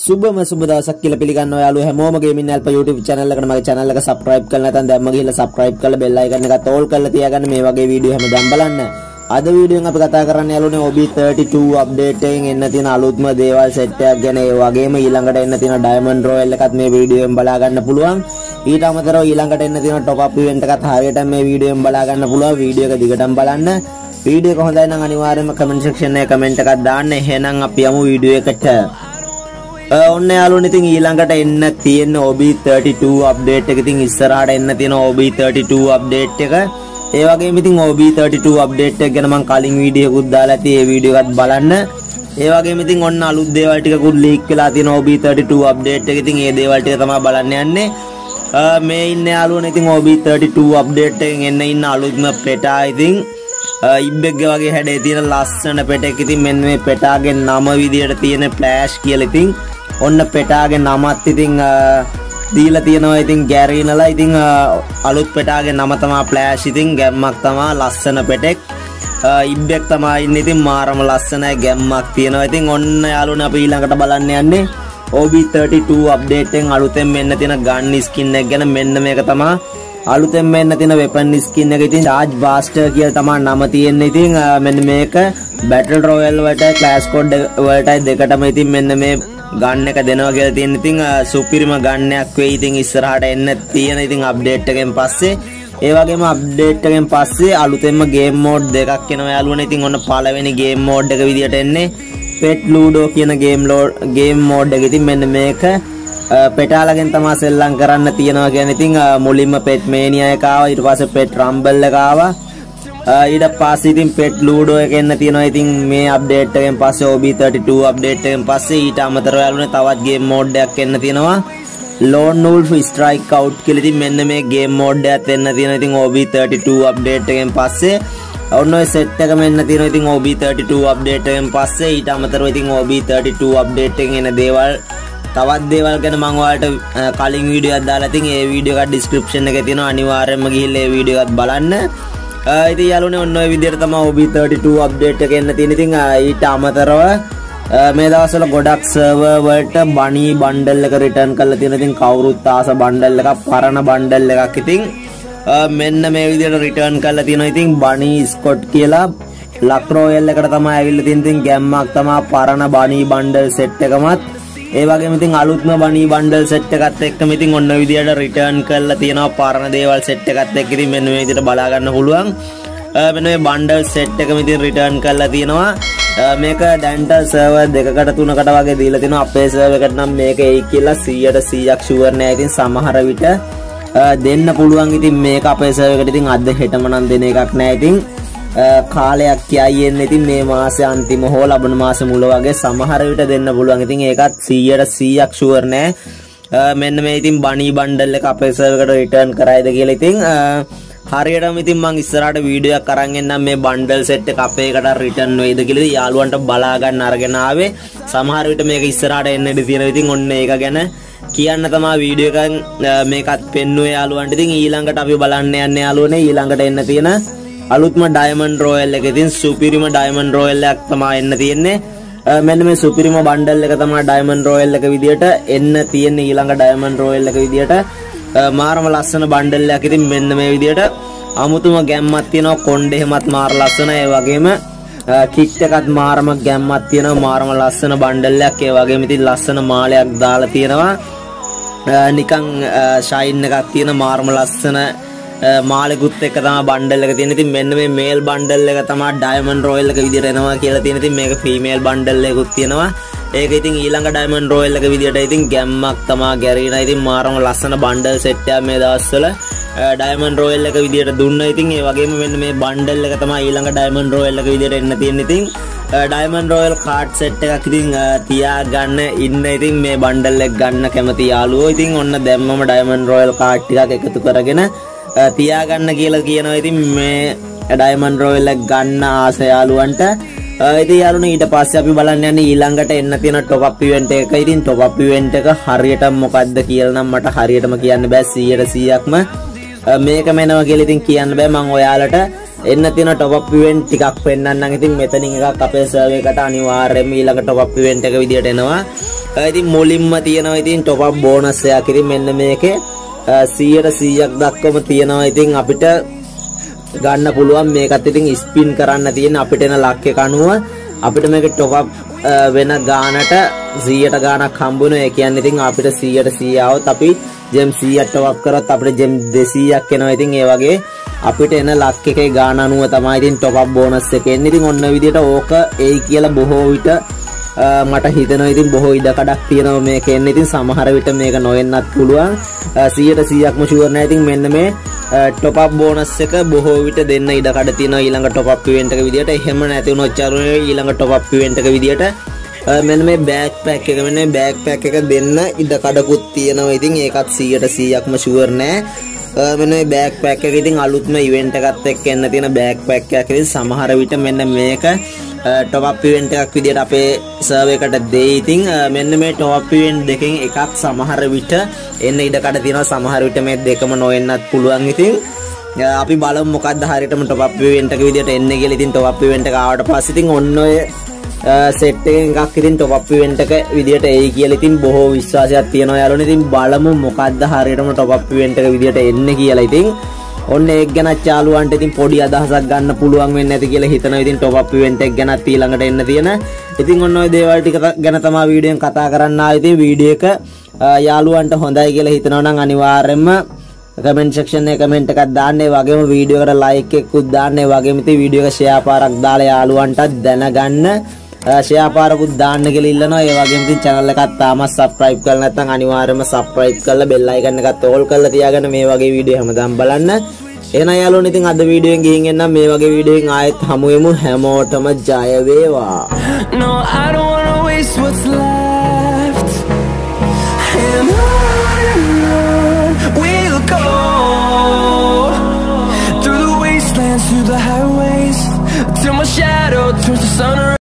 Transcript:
සුබම සුබ දවසක් කියලා පිළිගන්නවා යාළුවෝ හැමෝම ගේමින් ඇල්පා YouTube channel එකට මගේ channel එක subscribe කරලා නැත්නම් දැම්ම ගිහිල්ලා subscribe කරලා bell icon එකත් all කරලා තියාගන්න මේ වගේ වීඩියෝ හැමදාම බලන්න. අද වීඩියෝෙන් අපි කතා කරන්නේ යාළුවනේ OB32 update එකෙන් එන්න තියෙන අලුත්ම දේවල් set එකක් ගැන ඒ වගේම ඊළඟට එන්න තියෙන Diamond Royal එකත් මේ වීඩියෝෙන් බලා ගන්න පුළුවන්. ඊට අමතරව ඊළඟට එන්න තියෙන top up event එකත් හරියට මේ වීඩියෝෙන් බලා ගන්න පුළුවන්. වීඩියෝ එක දිගටම බලන්න. වීඩියෝ එක හොඳයි නම් අනිවාර්යයෙන්ම comment section එකේ comment එකක් දාන්න. එහෙනම් අපි යමු වීඩියෝ එකට. ඔන්න යාළුවනේ ඉතින් ඊළඟට එන්න තියෙන OB32 අප්ඩේට් එක ඉතින් ඉස්සරහට එන්න තියෙන OB32 අප්ඩේට් එක ඒ වගේම ඉතින් OB32 අප්ඩේට් එක ගැන මම කලින් වීඩියෝ එකක් දාලා ඇති ඒ වීඩියෝ එකත් බලන්න ඒ වගේම ඉතින් ඔන්න අලුත් දේවල් ටිකකුත් ලීක් වෙලා තියෙන OB32 අප්ඩේට් එක ඉතින් ඒ දේවල් ටික තමයි බලන්න යන්නේ මේ ඉන්න යාළුවනේ ඉතින් OB32 අප්ඩේට් එකෙන් එන්න ඉන්න අලුත්ම පෙටා ඉතින් ඉබ්බෙක්ගේ වගේ හැඩේ තියෙන ලස්සන පෙටෙක් ඉතින් මෙන්න මේ පෙටාගේ නම විදියට තියෙන ෆ්ලෑෂ් කියලා ඉතින් ඔන්න පෙටාගේ නමත් ඉතින් දීලා තියෙනවා ඉතින් ගැරීනලා ඉතින් අලුත් පෙටාගේ නම තමයි ෆ්ලෑෂ් ඉතින් ගැම්මක් තමයි ලස්සන පෙටෙක් ඉබ්බෙක් තමයි ඉන්නේ ඉතින් මාරම ලස්සනයි ගැම්මක් තියෙනවා ඉතින් ඔන්න යාළුවනේ අපි ඊළඟට බලන්න යන්නේ OB32 අප්ඩේට් එකෙන් අලුතෙන් මෙන්න තියෙන ගන් ස්කින් එක ගැන මෙන්න මේක තමයි අලුතෙන් මෙන්න තියෙන වෙපන් ස්කින් එක ඉතින් charge blaster කියලා තමයි නම තියෙන්නේ ඉතින් මෙන්න මේක battle royale වලට clash code වලටයි දෙකටම ඉතින් මෙන්න මේ ගන් එක දෙනවා කියලා තියෙන ඉතින් සුපිරිම ගන් එකක් වෙයි ඉතින් ඉස්සරහට එන්න තියෙන ඉතින් අප්ඩේට් එකෙන් පස්සේ ඒ වගේම අප්ඩේට් එකෙන් පස්සේ අලුතෙන්ම ගේම් මෝඩ් දෙකක් එනවා යාළුවනේ ඉතින් ඔන්න පළවෙනි ගේම් මෝඩ් එක විදියට එන්නේ pet ludo කියන ගේම් මෝඩ් එක ඉතින් මෙන්න මේක පෙටාලගෙන් තමයි සෙල්ලම් කරන්න තියනවා කියන්නේ ඉතින් මුලින්ම pet mania එක ආවා ඊට පස්සේ pet rumble එක ආවා ඊට පස්සේ ඉතින් pet ludo එක එන්න තියෙනවා ඉතින් මේ අප්ඩේට් එකෙන් පස්සේ OB32 අප්ඩේට් එකෙන් පස්සේ ඊට අමතරව යාළුවනේ තවත් ගේම් මෝඩ් එකක් එන්න තියෙනවා lone wolf strike out කියලා ඉතින් මෙන්න මේ ගේම් මෝඩ් එකත් එන්න තියෙනවා ඉතින් OB32 අප්ඩේට් එකෙන් පස්සේ ඔන්න ඔය සෙට් එකම එන්න තියෙනවා ඉතින් OB32 අප්ඩේට් එකෙන් පස්සේ ඊට අමතරව ඉතින් OB32 අප්ඩේට් එකෙන් එන දේවල් තවත් දේවල් ගැන මම ඔයාලට කලින් වීඩියෝ එකක් දාලා තින් ඒ වීඩියෝ එක ඩිස්ක්‍රිප්ෂන් එකේ තියෙනවා අනිවාර්යයෙන්ම ගිහිල්ලා ඒ වීඩියෝ එකත් බලන්න. ඉතින් යාළුවනේ ඔන්න ඔය විදිහට තමයි OB32 අප්ඩේට් එක එන්න තියෙන. ඉතින් ඊට අමතරව මේ දවස්වල ගොඩක් සර්වර් වලට බනි බණ්ඩල් එක රිටර්න් කරලා තියෙන. ඉතින් කවුරුත් ආස බණ්ඩල් එකක් පරණ බණ්ඩල් එකක් ඉතින් මෙන්න මේ විදිහට රිටර්න් කරලා තියෙනවා. ඉතින් බනි ස්කොට් කියලා ලක් රොයල් එකට තමයි ඇවිල්ලා තියෙන. ඉතින් ගැම්මක් තමයි පරණ බනි බණ්ඩල් සෙට් එකමත් ඒ වගේම ඉතින් අලුත්ම බනි බණ්ඩල් සෙට් එකත් එක්කම ඉතින් ඔන්න ඔය විදියට රිටර්න් කරලා තියෙනවා පරණ දේවල් සෙට් එකත් එක්ක ඉතින් මෙන්න මේ විදියට බලා ගන්න පුළුවන් මෙන්න මේ බණ්ඩල් සෙට් එකම ඉතින් රිටර්න් කරලා තියෙනවා මේක දැන්ට සර්වර් දෙකකට තුනකට වගේ දීලා තිනවා අපේ සර්වර් එකට නම් මේක එයි කියලා 100%ක් ෂුවර් නෑ ඉතින් සමහර විට දෙන්න පුළුවන් ඉතින් මේක අපේ සර්වර් එකට ඉතින් අද හෙටම නම් දෙන එකක් නෑ ඉතින් කාලයක් කියයි එන්නේ ඉතින් මේ මාසේ අන්තිම හෝ ලබන මාසේ මුල වගේ සමහර විට දෙන්න පුළුවන්. ඉතින් ඒකත් 100%ක් ෂුවර් නෑ. මෙන්න මේ ඉතින් බනි බණ්ඩල් එක අපේ සර්වර් එකට රිටර්න් කරයිද කියලා ඉතින් හරියටම ඉතින් මම ඉස්සරහට වීඩියෝ එකක් අරන් එන්නම් මේ බණ්ඩල් සෙට් එක අපේ එකට රිටර්න් වෙයිද කියලා යාළුවන්ට බලා ගන්න අරගෙන ආවේ. සමහර විට මේක ඉස්සරහට එන්න ඉඩ තියෙනවා. ඉතින් ඔන්න ඒක ගැන කියන්න තමයි වීඩියෝ එකෙන් මේකත් පෙන්නුවේ යාළුවන්ට. ඉතින් ඊළඟට අපි බලන්න යන්නේ යාළුවනේ ඊළඟට එන්න තියෙන අලුත්ම Diamond Royal එක ඉතින් සුපිරිම Diamond Royal එකක් තමයි එන්න තියෙන්නේ මෙන්න මේ සුපිරිම බණ්ඩල් එක තමයි Diamond Royal එක විදියට එන්න තියෙන්නේ ඊළඟ Diamond Royal එක විදියට මාරම ලස්සන බණ්ඩල් එකක් ඉතින් මෙන්න මේ විදියට අමුතුම ගැම්මක් තියෙනවා කොණ්ඩේ එහෙමත් මාර ලස්සනයි ඒ වගේම කිට් එකත් මාරම ගැම්මක් තියෙනවා මාරම ලස්සන බණ්ඩල් එකක් ඒ වගේම ඉතින් ලස්සන මාලයක් දාලා තියෙනවා නිකන් ෂයින් එකක් තියෙන මාරම ලස්සන මාලෙකුත් එක්ක තමයි බණ්ඩල් එක තියෙන. ඉතින් මෙන්න මේ මේල් බණ්ඩල් එක තමයි Diamond Royal එක විදියට එනවා කියලා තියෙන. ඉතින් මේක ෆීමේල් බණ්ඩල් එකකුත් තියෙනවා. ඒක ඉතින් ඊළඟ Diamond Royal එක විදියට ඉතින් ගැම්මක් තමයි ගැරීනා. ඉතින් මාරම ලස්සන බණ්ඩල් සෙට් එකක් මේ දවස්වල Diamond Royal එක විදියට දුන්නා. ඉතින් ඒ වගේම මෙන්න මේ බණ්ඩල් එක තමයි ඊළඟ Diamond Royal එක විදියට එන්න තියෙන්නේ. ඉතින් Diamond Royal card set එකක් ඉතින් තියාගන්න ඉන්න ඉතින් මේ බණ්ඩල් එක ගන්න කැමති යාළුවෝ ඉතින් ඔන්න දැම්මම Diamond Royal card ටිකක් එකතු කරගෙන තියාගන්න කියලා කියනවා. ඉතින් මේ Diamond Royal එක ගන්න ආස යාළුවන්ට ඉතින් යාළුවනේ ඊට පස්සේ අපි බලන්න යන්නේ ඊළඟට එන්න තියෙන top up event එක. ඉතින් top up event එක හරියටම මොකද්ද කියලා නම් මට හරියටම කියන්න බෑ 100%ක්ම මේක මෙනවා කියලා ඉතින් කියන්න බෑ මම ඔයාලට එන්න තියෙන টপ අප් ඉවෙන්ට් ටිකක් පෙන්නන්නම් ඉතින් මෙතනින් එකක් අපේ සර්වර් එකට අනිවාර්යයෙන්ම ඊළඟ টপ අප් ඉවෙන්ට් එක විදියට එනවා ඉතින් මුලින්ම තියෙනවා ඉතින් টপ අප් බෝනස් එකක් ඉතින් මෙන්න මේකේ 100%ක් දක්වම තියෙනවා ඉතින් අපිට ගන්න පුළුවන් මේකත් ඉතින් ස්පින් කරන්න තියෙන අපිට එන ලක් එක අනුව අපිට මේක টপ අප් වෙන ගානට 100ට ගානක් හම්බුනේ ඒ කියන්නේ ඉතින් අපිට 100ට 100 આવොත් අපි ජෙම් 100ක් টপ අප් කරොත් අපිට ජෙම් 200ක් එනවා ඉතින් ඒ වගේ අපිට එන ලක් එකේ ගාන අනුව තමයි ඉතින් টপ අප් බෝනස් එක එන්නේ ඉතින් ඔන්න විදියට ඕක එයි කියලා බොහෝ විට මට හිතෙනවා ඉතින් බොහෝ ඉඩකඩක් තියෙනවා මේක එන්නේ ඉතින් සමහර විට මේක නොවෙන්නත් පුළුවන් 100%ක්ම ෂුවර් නැහැ ඉතින් මෙන්න මේ টপ අප් බෝනස් එක බොහෝ විට දෙන්න ඉඩකඩ තියෙනවා ඊළඟ টপ අප් ඉවෙන්ට් එක විදියට එහෙම නැති වුණොත් චරුනේ ඊළඟ টপ අප් ඉවෙන්ට් එක විදියට මෙන්න මේ බෑග් පැක් එක මෙන්න මේ බෑග් පැක් එක දෙන්න ඉඩකඩකුත් තියෙනවා ඉතින් ඒකත් 100%ක්ම ෂුවර් නැහැ මෙන්න මේ බෑග් පැක් එක ඉතින් අලුත්ම ඉවෙන්ට් එකත් එක්ක එන්න තියෙන බෑග් පැක් එකක් ඉතින් සමහර විට මෙන්න මේක টপ අප් ඉවෙන්ට් එකක් විදියට අපේ සර්වර් එකට දෙයි ඉතින් මෙන්න මේ টপ අප් ඉවෙන්ට් දෙකෙන් එකක් සමහර විට එන්න ඉඩකඩ තියෙනවා සමහර විට මේ දෙකම නොවෙන්නත් පුළුවන් ඉතින් අපි බලමු මොකක්ද හරියටම টপ අප් ඉවෙන්ට් එක විදියට එන්නේ කියලා ඉතින් টপ අප් ඉවෙන්ට් එක ආවට පස්සේ ඉතින් ඔන්න ඔය සෙට් එකක් ඉතින් টপ අප් ඉවෙන්ට් එක විදියට එයි කියලා ඉතින් බොහෝ විශ්වාසයක් තියෙනවා යාළුවනේ ඉතින් බලමු මොකක්ද හරියටම টপ අප් ඉවෙන්ට් එක විදියට එන්නේ කියලා ඉතින් ඔන්න ඒක ගැන යාළුවන්ට ඉතින් පොඩි අදහසක් ගන්න පුළුවන් වෙන්නේ නැති කියලා හිතනවා ඉතින් টপ අප් ඉවෙන්ට් එක ගැනත් ඊළඟට එන්න තියෙන ඉතින් ඔන්න ඔය දේවල් ටික ගැන තමයි වීඩියෝෙන් කතා කරන්න ආවේ ඉතින් වීඩියෝ එක යාළුවන්ට හොඳයි කියලා හිතනවා නම් අනිවාර්යයෙන්ම කමෙන්ට් සෙක්ෂන් එකේ කමෙන්ට් එකක් දාන්න ඒ වගේම වීඩියෝ එකට ලයික් එකකුත් දාන්න ඒ වගේම ඉතින් වීඩියෝ එක ෂෙයා පාරක් දාලා යාළුවන්ටත් දැනගන්න ෂෙයා පාරකුත් දාන්න කියලා ඉල්ලනවා ඒ වගේම ඉතින් channel එකත් තාමත් subscribe කරලා නැත්නම් අනිවාර්යයෙන්ම subscribe කරලා bell icon එකත් all කරලා තියාගන්න මේ වගේ වීඩියෝ හැමදාම බලන්න එහෙනම් යාළුවනේ ඉතින් අද වීඩියෝෙන් ගිහින් එන්නම් මේ වගේ වීඩියෝෙන් ආයෙත් හමු වෙමු හැමෝටම ජය වේවා No, I don't wanna waste what's left. And on we'll go through the wastelands, through the highways, till my shadow turns to sun.